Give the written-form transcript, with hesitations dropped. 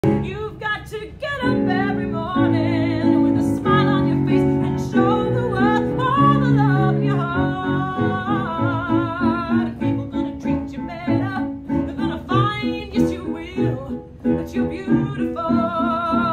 You've got to get up every morning with a smile on your face and show the world all the love in your heart. If people gonna treat you better, they're gonna find, yes you will, that you're beautiful.